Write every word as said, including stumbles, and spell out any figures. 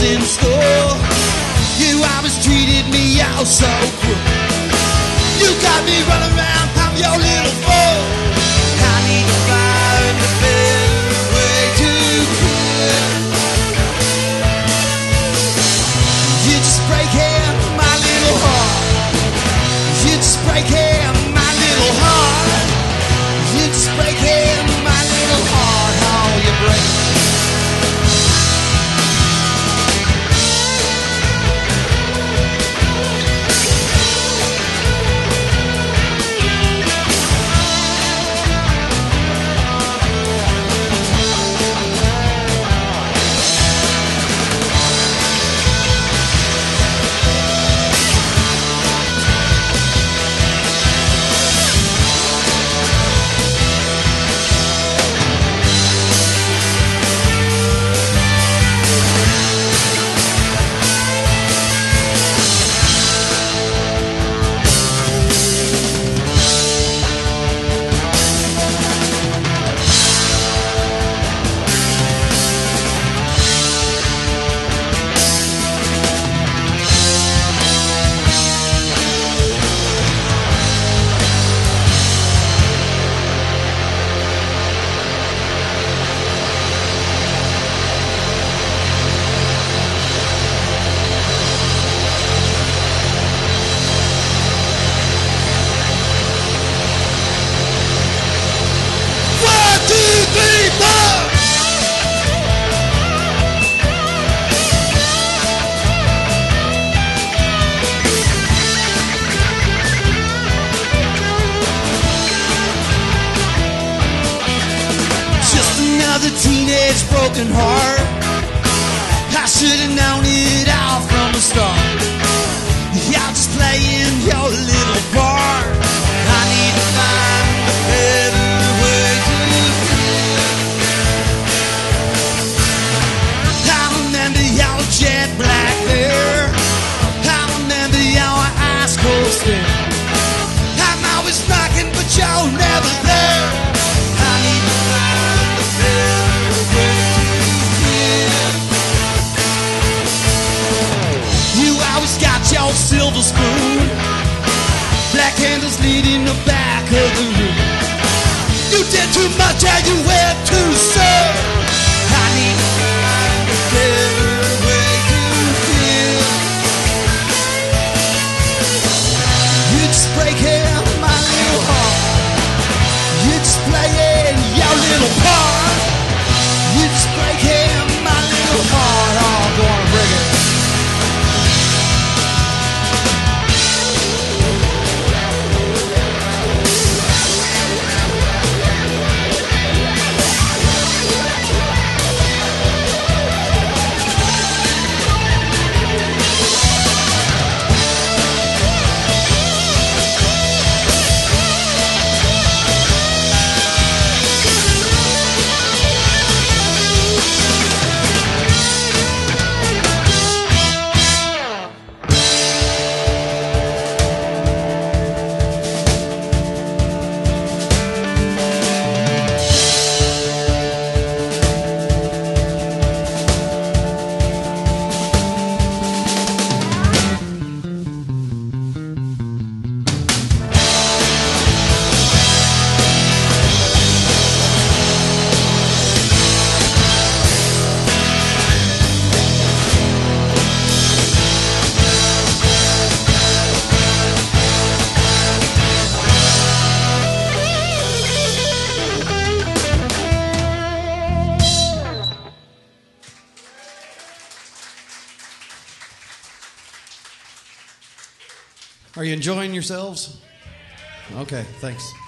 in the store. You always treated me out so good. You got me running around, I'm your little fool. I need to find a better way to quit. You just break in my little heart. You just break in my little heart. You just break in my little heart. Oh, you break. Another teenage broken heart. I should have known it all from the start. Y'all just playing your little part. I need to find a better way to live. I remember your jet black hair. I remember your ice cold stare. I'm always knocking, but you're never there. I need to find your silver spoon, black candles leading the back of the room. You did too much and you went too soon. I need to find a better way to feel. You just breaking my little heart. You just playing your little part. You just breaking my little heart. Oh, I'm gonna break it. Are you enjoying yourselves? Okay, thanks.